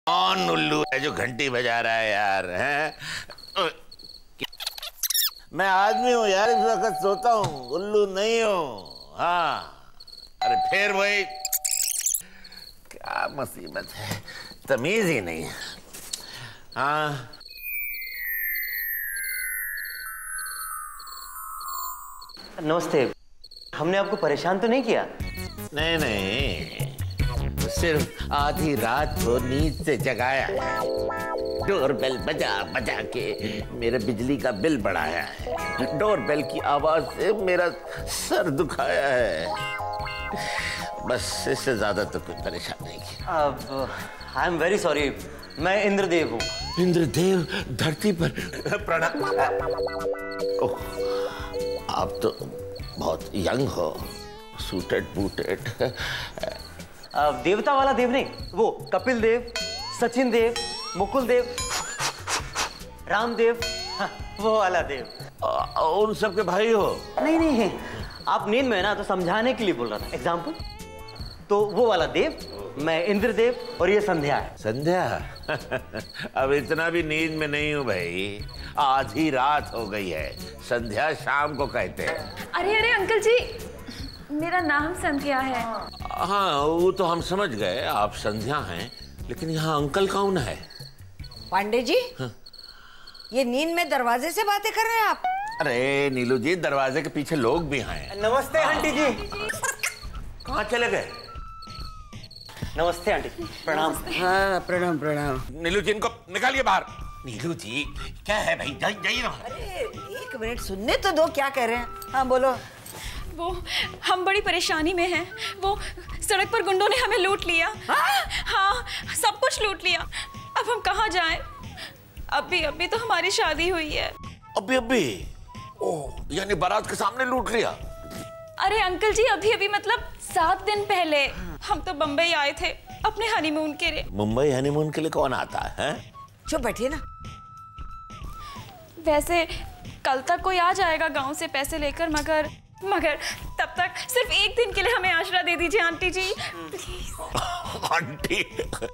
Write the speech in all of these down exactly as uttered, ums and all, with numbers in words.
कौन उल्लू है जो घंटी बजा रहा है यार? हैं? मैं आदमी हूँ यार, इस वक्त सोता हूँ, उल्लू नहीं हूँ। हाँ, अरे फिर वही, क्या मुसीबत है, तमीज ही नहीं है। हाँ नमस्ते, हमने आपको परेशान तो नहीं किया? नहीं नहीं, सिर्फ आधी रात को नींद से जगाया है। डोरबेल बजा बजा के मेरे बिजली का बिल बढ़ाया है। डोरबेल की आवाज से मेरा सर दुखाया है। बस इससे ज्यादा तो कोई परेशान नहीं किया। अब आई एम वेरी सॉरी, मैं इंद्रदेव हूँ। इंद्रदेव धरती पर? प्रणाम। ओह, आप तो बहुत यंग हो, सूटेड बूटेड। देवता वाला देव नहीं, वो कपिल देव, सचिन देव, मुकुल देव, रामदेव, हाँ, वो वाला देव। आ, उन सब के भाई हो? नहीं नहीं, आप नींद में है ना, तो समझाने के लिए बोल रहा था। एग्जाम्पल, तो वो वाला देव, मैं इंद्रदेव, और ये संध्या है। संध्या? अब इतना भी नींद में नहीं हूँ भाई, आधी रात हो गई है। संध्या शाम को कहते हैं। अरे अरे अंकल जी, मेरा नाम संध्या है। हाँ वो तो हम समझ गए, आप संध्या हैं, लेकिन यहाँ अंकल कौन है? पांडे जी, हाँ? ये नींद में दरवाजे से बातें कर रहे हैं आप? अरे नीलू जी, दरवाजे के पीछे लोग भी हैं। नमस्ते आंटी जी। कहाँ चले गए? नमस्ते आंटी, प्रणाम। हाँ प्रणाम प्रणाम। नीलू जी, इनको निकालिए बाहर। नीलू जी क्या है भाई, जाइए ना। अरे एक मिनट सुनने तो दो, क्या कह रहे हैं? हाँ बोलो। वो हम बड़ी परेशानी में हैं। वो सड़क पर गुंडों ने हमें लूट लिया। हाँ, हाँ सब कुछ लूट लिया। अब हम कहाँ जाएं? अभी अभी तो हमारी शादी हुई है। अभी अभी? ओह, यानी बारात के सामने लूट लिया? अरे अंकल जी, अभी अभी मतलब सात दिन पहले। हम तो बम्बई आए थे अपने हनीमून के लिए। मुंबई हनीमून के लिए कौन आता है? चुप बैठिए ना। वैसे कल तक कोई आ जाएगा गांव से पैसे लेकर, मगर मगर तब तक सिर्फ एक दिन के लिए हमें आश्रय दे दीजिए आंटी जी, प्लीज। आंटी?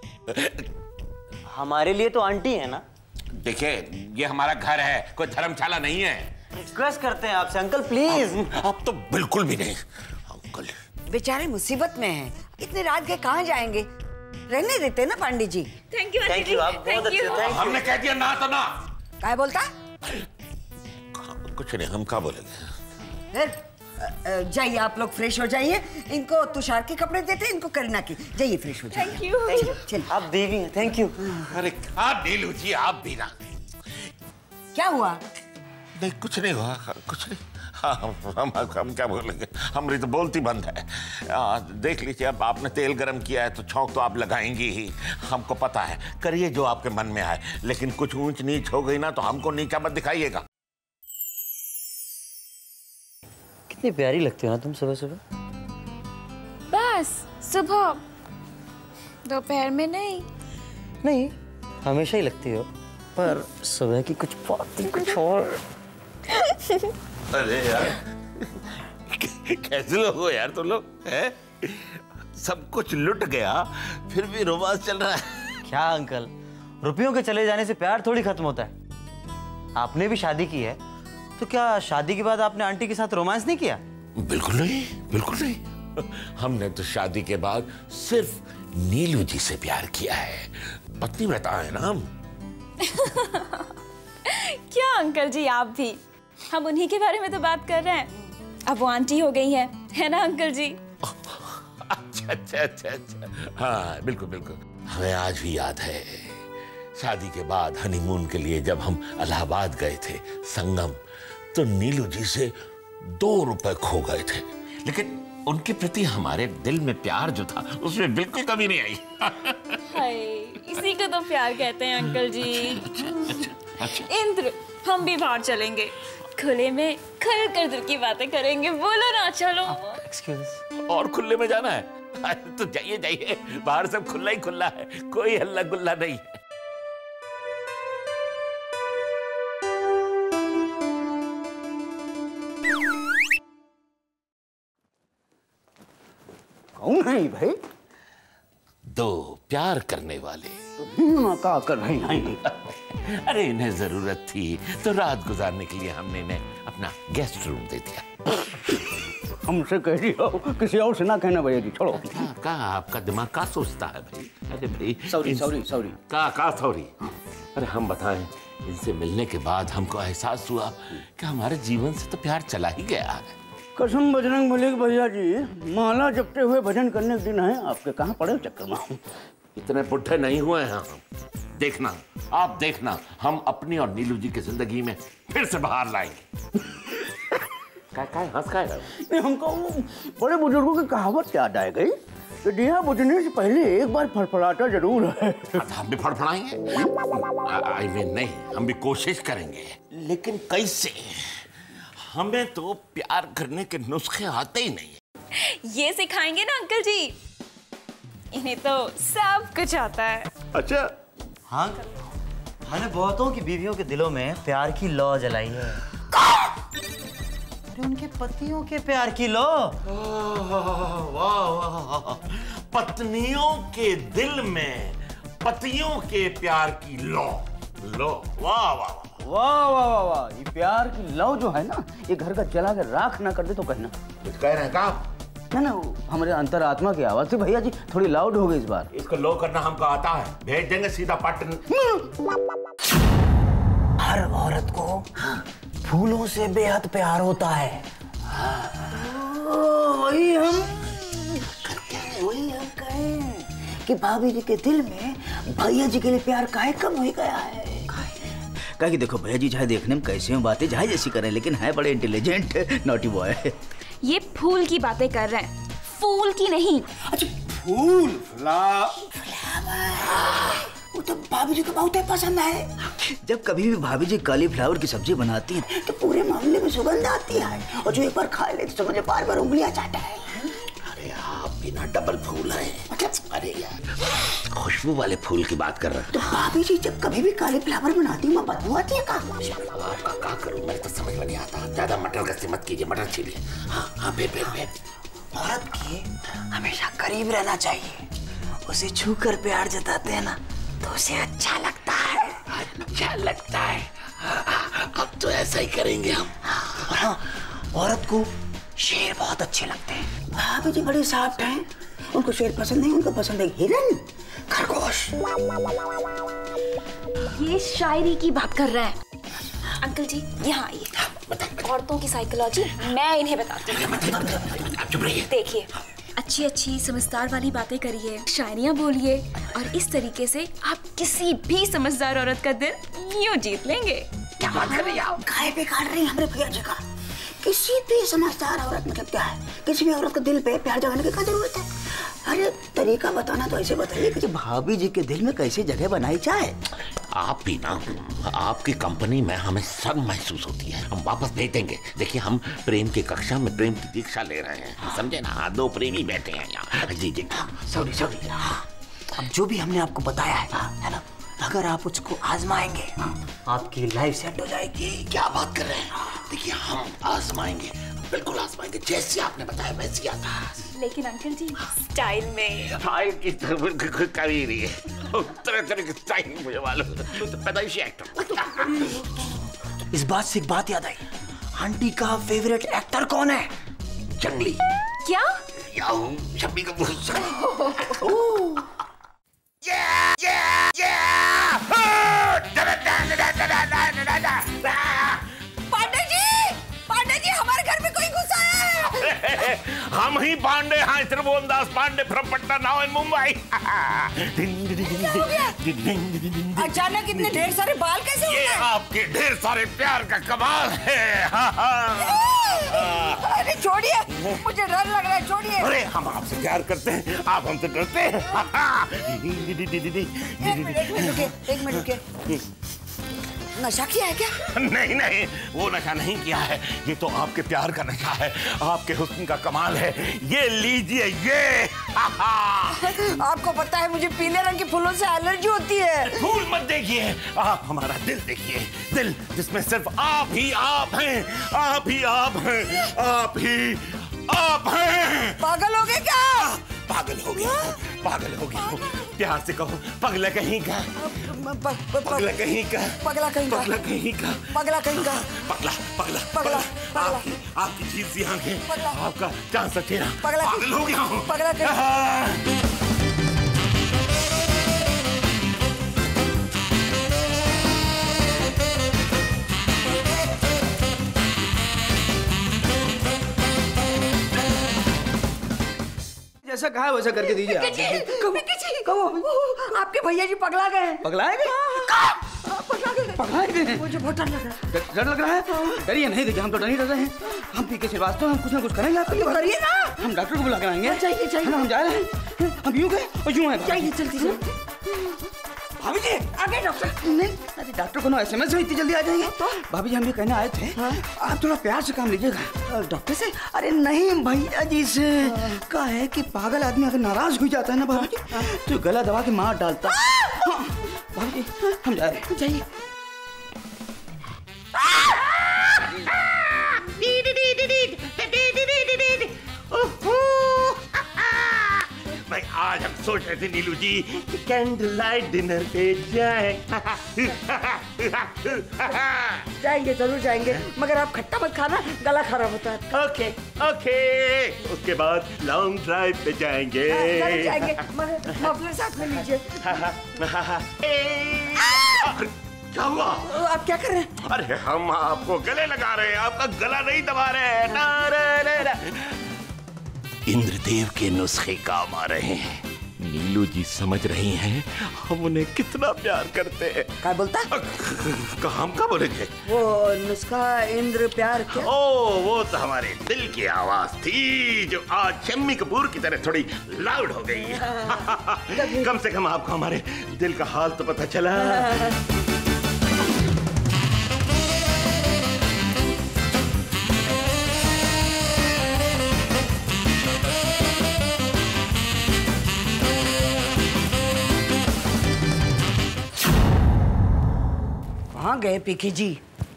हमारे लिए तो आंटी है ना। देखिए, ये हमारा घर है, कोई धर्मशाला नहीं है। रिक्वेस्ट करते हैं आपसे अंकल, प्लीज। आप तो बिल्कुल भी नहीं अंकल। बेचारे मुसीबत में हैं, इतनी रात के कहाँ जाएंगे? रहने देते ना Pandey ji. Thank you thank you, आप बहुत अच्छे। Thank you. हमने कह दिया ना तो ना। क्या बोलता? कुछ नहीं, हम क्या बोलेंगे? फिर जाइए, आप लोग फ्रेश हो जाइए। इनको तुषार के कपड़े देते हैं, इनको करीना की। जाइए फ्रेश हो जाइए। Thank you. चल। आप देवी हैं, थैंक यू। अरे आप नीलू जी, आप भी ना। क्या हुआ? नहीं कुछ नहीं हुआ, कुछ नहीं। हाँ, हम, हम, हम क्या बोलेंगे, हमारी तो बोलती बंद है। आ, देख लीजिए, अब आपने तेल गरम किया है तो छौंक तो आप लगाएंगी ही, हमको पता है। करिए जो आपके मन में आए, लेकिन कुछ ऊंच नीच हो गई ना तो हमको नीचा मत दिखाइएगा। कितनी प्यारी लगती हो ना तुम सुबह सुबह। बस सुबह, दोपहर में नहीं। नहीं, हमेशा ही लगती हो, पर सुबह की कुछ बात ही कुछ और। अरे यार, कैसे लोग हो यार तुम लोग, हैं? सब कुछ लुट गया, फिर भी रोमांस चल रहा है। क्या अंकल, रुपयों के चले जाने से प्यार थोड़ी खत्म होता है। आपने भी शादी की है, तो क्या शादी के बाद आपने आंटी के साथ रोमांस नहीं किया? बिल्कुल नहीं, बिल्कुल नहीं। हमने तो शादी के बाद सिर्फ नीलू जी से प्यार किया है। पत्नी व्रता है ना हम। क्या अंकल जी, आप भी? हम उन्हीं के बारे में तो बात कर रहे हैं। अब वो आंटी हो गई है, है ना अंकल जी? अच्छा अच्छा अच्छा अच्छा, हाँ बिल्कुल बिल्कुल। हमें आज भी याद है, शादी के बाद हनीमून के लिए जब हम इलाहाबाद गए थे संगम, तो नीलू जी से दो रुपए खो गए थे, लेकिन उनके प्रति हमारे दिल में प्यार जो था उसमें बिल्कुल कमी नहीं आई। हाय, इसी को तो प्यार कहते हैं अंकल जी। अच्छा, अच्छा, अच्छा। इंद्र, हम भी बाहर चलेंगे, खुले में खुल कर दिल की बातें करेंगे। बोलो ना, चलो। एक्सक्यूज। और खुले में जाना है? तो जाइए जाइए, बाहर सब खुला ही खुला है, कोई हल्ला गुल्ला नहीं है। कौन है भाई? दो प्यार करने वाले का कर रहे हैं। अरे इन्हें जरूरत थी तो रात गुजारने के लिए हमने इन्हें अपना गेस्ट रूम दे दिया। हमसे कह रही हो, किसी और से ना कहना भैया जी, छोड़ो। का आपका दिमाग का सोचता है भाई? अरे भाई सॉरी सॉरी सॉरी का का सॉरी। अरे हम बताएं, इनसे मिलने के बाद हमको एहसास हुआ कि हमारे जीवन से तो प्यार चला ही गया है। कसम बजरंग बली के भैया जी, माला जपते हुए भजन करने के दिन है, आपके कहाँ पड़े चक्कर में? इतने पुट्ठे नहीं हुए हैं हम। देखना, आप देखना, हम अपनी और नीलू जी की जिंदगी में फिर से बाहर लाएंगे। क्या क्या हंस का है? हमको बड़े बुजुर्गों की कहावत याद आ गई कि दिया बुझने से पहले एक बार फड़फड़ाता जरूर है। हम भी फड़फड़ाएंगे? आई मीन नहीं, हम भी कोशिश करेंगे, लेकिन कैसे? हमें तो प्यार करने के नुस्खे आते ही नहीं। ये सिखाएंगे ना अंकल जी, इन्हें तो सब कुछ आता है। अच्छा हाँ अंकल, मैंने बहुतों की बीवियों के दिलों में प्यार की लौ जलाई है। अरे उनके पतियों के प्यार की लौ। वाह वाह, पत्नियों के दिल में पतियों के प्यार की लौ। लो वाह वाह वाह वाह वाह वाह, ये प्यार की लौ जो है ना, ये घर का जला के राख ना कर दे तो कहना। कुछ कह रहे हैं का? ना ना, हमारे अंतरात्मा की आवाज थी भैया जी, थोड़ी लाउड हो गई इस बार। इसको लो करना हमको आता है, भेज देंगे सीधा पटन। हर औरत को फूलों से बेहद प्यार होता है। वही हम वही हम कहें कि भाभी जी के दिल में भैया जी के लिए प्यार काहे कम हो गया है। क्या कि देखो भैया जी चाहे देखने में कैसे हो, बातें चाहे जैसी करें, लेकिन है बड़े इंटेलिजेंट नॉटी बॉय। ये फूल की बातें कर रहे हैं, फूल की नहीं। अच्छा फूल, फ्लावर, वो तो भाभी जी को बहुत ही पसंद है। जब कभी भी भाभी जी कॉलीफ्लावर की सब्जी बनाती हैं तो पूरे मामले में सुगंध आती है, और जो एक बार खा ले तो समझे बार बार उंगलियां चाटता है। अरे आप बिना डबल फूल है, मतलब अरे यार खुशबू वाले फूल की बात कर रहे हैं। तो भाभी जी जब कभी भी कॉलीफ्लावर बनाती है बदबू आती है का? आपका क्या करूं, मेरे तो समझ में नहीं आता। ज्यादा मटर गश्ती मत कीजिए, मटर छीलिए। हाँ हाँ फिर फिर फिर औरत के हमेशा करीब रहना चाहिए, उसे छू कर प्यार जताते हैं ना तो उसे अच्छा लगता है। अच्छा लगता है, अब तो ऐसा ही करेंगे हम। हाँ, औरत को शेर बहुत अच्छे लगते हैं। भाभी जी बड़े सॉफ्ट हैं, उनको शेर पसंद नहीं, उनको पसंद है हिरन, खरगोश। ये शायरी की बात कर रहे हैं। अंकल जी यहाँ आइए, औरतों की साइकोलॉजी मैं इन्हें बताती हूँ। देखिए, अच्छी अच्छी समझदार वाली बातें करिए, शायरियाँ बोलिए, और इस तरीके से आप किसी भी समझदार औरत का दिल यूं जीत लेंगे। क्या बात कर रही हैं आप? गाय पे काट रही हैं हमारे भैया जी का। किसी भी समझदार औरत मतलब क्या है, किसी भी औरत को दिल पे प्यार जगाने की क्या जरूरत है? अरे तरीका बताना तो ऐसे बताइए कि भाभी जी के दिल में कैसे जगह बनाई जाए। आप भी ना, आपकी कंपनी में हमें शर्म महसूस होती है, हम वापस भेज देंगे। देखिए हम प्रेम की कक्षा में प्रेम की दीक्षा ले रहे हैं, समझे ना? दो प्रेमी बैठे हैं यहाँ। जी जी सॉरी सॉरी। अब जो भी हमने आपको बताया है, है ना, अगर आप उसको आजमाएंगे आपकी लाइफ सेट हो जाएगी। क्या बात कर रहे हैं? देखिए हम आजमाएंगे, बिल्कुल आजमाएंगे, जैसे आपने बताया वैसे आता। लेकिन अंकल जी स्टाइल में। स्टाइल की तो कभी नहीं है, तरह तरह के स्टाइल मुझे मालूम, तो पैदाइशी एक्टर। इस बात से एक बात याद आई, आंटी का फेवरेट एक्टर कौन है? जंगली। क्या? याहू शम्मी कपूर। पांडे जी, पांडे जी हमारे घर में कोई घुसा है। हम ही पांडे हैं, Tribhuvan Das Pandey from Patna now in Mumbai. अचानक इतने ढेर सारे बाल कैसे हो गए? ये आपके ढेर सारे प्यार का कमाल है। अरे छोड़िए, मुझे डर लग रहा है, छोड़िए। अरे हम आपसे प्यार करते हैं, आप हमसे डरते हैं। एक मिनट एक मिनट रुकिए, एक मिनट रुकिए। नशा किया है क्या? नहीं नहीं, वो नशा नहीं किया है, ये तो आपके प्यार का नशा है, आपके हुस्न का कमाल है। ये लीजिए ये। आपको पता है मुझे पीले रंग के फूलों से एलर्जी होती है। फूल मत देखिए, आप हमारा दिल देखिए, दिल जिसमें सिर्फ आप ही आप हैं, आप ही आप हैं, आप ही आप हैं। पागल हो गए क्या? पागल हो गया हूँ, पागल हो गया हूँ। प्यार से कहो, पगला कहीं का, पगला कहीं का, पगला कहीं का, पगला कहीं का, पगला कहीं का, पगला पगला पगला, आपकी आपकी झील सी आंखें, आपका चांद सा चेहरा, पगला पागल हो गया हूँ। पगला कहीं जैसा कहा है वैसा करके दीजिए। आपके भैया जी पगला गए। पगलाए गए? पगला गए। पगलाए गए? मुझे बहुत डर लग रहा है। डर लग रहा है? डरिए नहीं, देखिए हम तो डर ही डर रहे हैं। हम पीके श्रीवास्तव हम कुछ ना कुछ करेंगे आपके लिए। करिए ना। हम डॉक्टर को बुला कर आएंगे। चाहिए चाहिए। हम जा रहे हैं। हम यूं गए और यूं आए। चाहिए जल्दी जल्दी। भाभी जी आगे डॉक्टर। नहीं, अरे डॉक्टर को ना एसएमएस से इतनी जल्दी आ जाएंगे। तो भाभी जी हम ये कहने आए थे, आप थोड़ा प्यार से काम लीजिएगा। डॉक्टर से? अरे नहीं भैया जी से। क्या है कि पागल आदमी अगर नाराज हो जाता है ना भाभी जी, तो गला दबा के मार डालता है। भाभी जी हम जा रहे हैं। चाहिए। भाई आज हम सोच रहे थे नीलू जी कि कैंडल लाइट डिनर पे जाए। जाएंगे जरूर जाएंगे, मगर आप खट्टा मत खाना, गला खराब होता है। ओके ओके, उसके बाद लॉन्ग ड्राइव पे जाएंगे। जरूर जाएंगे, मगर मफलर साथ में लीजिए। क्या हुआ? आप क्या कर रहे हैं? अरे हम आपको गले लगा रहे हैं, आपका गला नहीं दबा रहे हैं। इंद्रदेव के नुस्खे काम आ रहे हैं। नीलू जी समझ रही हैं हम उन्हें कितना प्यार करते हैं। क्या बोलता? हम क्या बोलेंगे? वो नुस्खा इंद्र प्यार क्या? ओ वो तो हमारे दिल की आवाज थी जो आज शम्मी कपूर की तरह थोड़ी लाउड हो गई है। कम से कम आपको हमारे दिल का हाल तो पता चला। कहाँ गए पीके जी?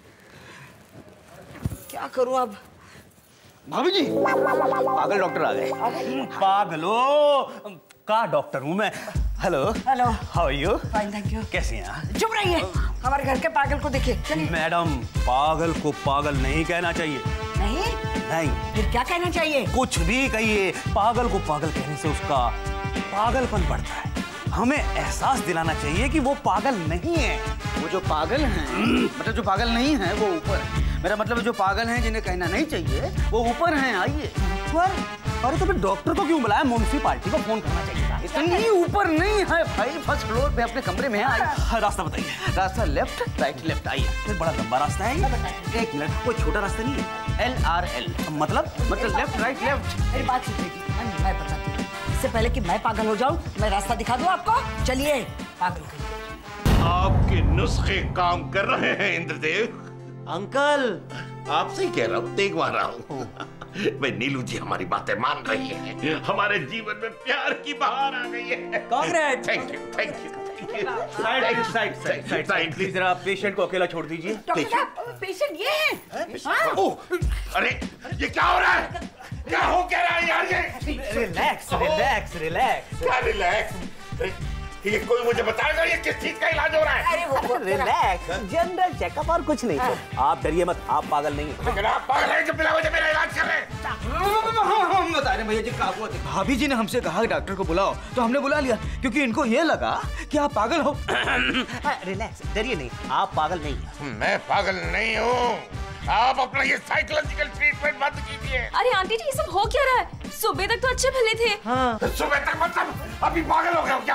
क्या करूं अब? भाभी जी पागल डॉक्टर आ गए। पागलो का डॉक्टर हूँ मैं। Hello hello, how are you? Fine thank you. कैसे हैं आप? चुप रहिए, हमारे घर के पागल को देखिए। चलिए। मैडम पागल को पागल नहीं कहना चाहिए। नहीं? नहीं, फिर क्या कहना चाहिए? कुछ भी कहिए, पागल को पागल कहने से उसका पागलपन बढ़ता है। हमें एहसास दिलाना चाहिए कि वो पागल नहीं है। वो जो पागल हैं, मतलब जो पागल नहीं है वो ऊपर है। मेरा मतलब जो पागल हैं जिन्हें कहना नहीं चाहिए वो ऊपर हैं। आइए ऊपर? अरे तो फिर डॉक्टर को क्यों बुलाया? म्युनिसिपैलिटी को फोन करना चाहिए था। इतनी ऊपर नहीं है भाई, फर्स्ट फ्लोर पे अपने कमरे में है। आइए। रास्ता बताइए। रास्ता लेफ्ट राइट लेफ्ट। आइए। फिर बड़ा लंबा रास्ता है ये। एक मिनट, कोई छोटा रास्ता नहीं है। एल आर एल मतलब मतलब लेफ्ट राइट लेफ्ट। मेरी बात सुनिएगी, मैं मैं बताती हूँ। इससे पहले कि मैं पागल हो जाऊं, मैं रास्ता दिखा दूं आपको। चलिए। पागल कहिए। आपके नुस्खे काम कर रहे हैं इंद्रदेव। अंकल आपसे ही कह रहा हूँ, देखवा रहा हूँ। भाई नीलू जी हमारी बातें मान रही हैं, हमारे जीवन में प्यार की बहार आ गई है। Congress. Thank you thank you side side side side side please, जरा पेशेंट को अकेला छोड़ दीजिए। डॉक्टर साहब, पेशेंट ये है। ओह, अरे ये क्या हो रहा है? क्या हो क्या रहा है यार ये? रिलैक्स रिलैक्स रिलैक्स क्या रिलैक्स? ये कोई मुझे बताएगा ये किस चीज का इलाज हो रहा है? अरे वो रिलैक्स, जनरल चेकअप और कुछ नहीं। आप डरिए मत, आप पागल नहीं हैं। लेकिन आप पागल हैं जो बिना वजह मेरा इलाज कर रहे हैं। हम बता रहे भैया जी क्या हुआ। भाभी जी ने हमसे कहा डॉक्टर को बुलाओ, तो हमने बुला लिया क्योंकि इनको ये लगा कि आप पागल हो। रिलैक्स, डरिए नहीं, आप पागल नहीं हैं। मैं पागल नहीं हूँ। आप अपना ये साइकोलॉजिकल ट्रीटमेंट बंद कीजिए। अरे आंटी जी, ये सब हो क्या रहा है? सुबह तक तो अच्छे भले थे। हाँ। सुबह तक मतलब अभी पागल हो गया हो क्या?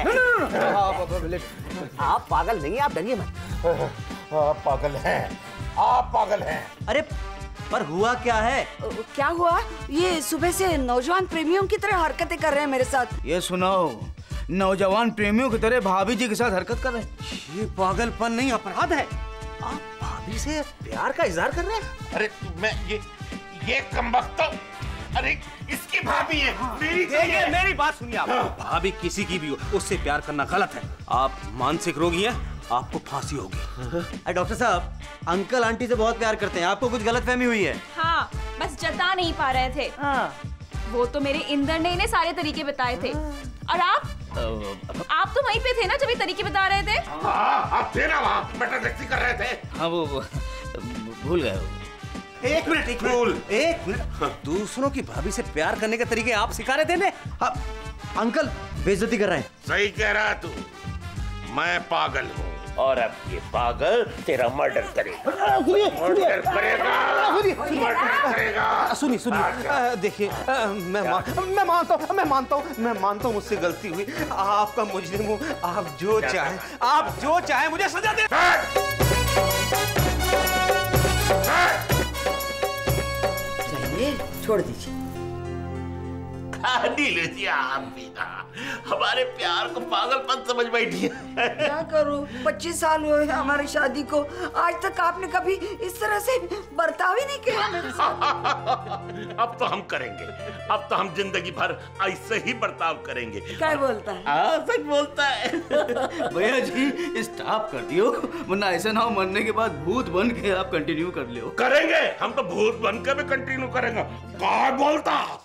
आप पागल नहीं हैं, आप डरिए मत। आप पागल हैं, आप पागल हैं। अरे पर हुआ क्या है? क्या हुआ? ये सुबह से नौजवान प्रेमियों की तरह हरकतें कर रहे हैं मेरे साथ। ये सुनाओ, नौजवान प्रेमियों की तरह भाभी जी के साथ हरकत कर रहे हैं। ये पागलपन नहीं, अपराध है। आप भाभी से प्यार का इजहार कर रहे हैं? अरे मैं ये ये कमबख्त, अरे इसकी भाभी है, मेरी देखिए है। मेरी बात सुनिए आप। भाभी किसी की भी हो, उससे प्यार करना गलत है। आप मानसिक रोगी हैं, आपको फांसी होगी। अरे डॉक्टर साहब, अंकल आंटी से बहुत प्यार करते हैं, आपको कुछ गलतफहमी हुई है। हाँ, बस जता नहीं पा रहे थे। हाँ। वो तो मेरे इंदर ने इन्हें सारे तरीके बताए थे। और आप आप तो वहीं पे थे ना जब ये तरीके बता रहे थे? हाँ, आप थे ना वहाँ, मटर गश्ती कर रहे थे। हाँ वो, वो भूल गए। एक मिनट एक मिनट एक मिनट, दूसरों की भाभी से प्यार करने के तरीके आप सिखा रहे थे ने? अंकल बेइज्जती कर रहे हैं। सही कह रहा तू, मैं पागल हूँ और अब ये पागल तेरा मर्डर करेगा। मर्डर करेगा, मर्डर करेगा। सुनिए सुनिए, देखिए मैं मा, मैं मानता हूँ मैं मानता हूँ मैं मानता हूँ मुझसे गलती हुई। आपका मुजरिम हूँ, आप जो चाहें आप जो चाहें मुझे सजा दे। चाहिए छोड़ दीजिए। कहानी लीजिए आप भी ना, हमारे प्यार को पागलपन समझ बैठी है। क्या करूं, पच्चीस साल हुए हैं हमारी शादी को, आज तक आपने कभी इस तरह से बर्ताव ही नहीं किया मेरे साथ। अब तो हम करेंगे, अब तो हम जिंदगी भर ऐसे ही बर्ताव करेंगे। क्या बोलता है? हाँ सच बोलता है। भैया जी स्टॉप कर दियो, वरना ऐसा ना हो मरने के बाद भूत बन के आप कंटिन्यू कर लियो। करेंगे, हम तो भूत बन के भी कंटिन्यू करेंगे। क्या बोलता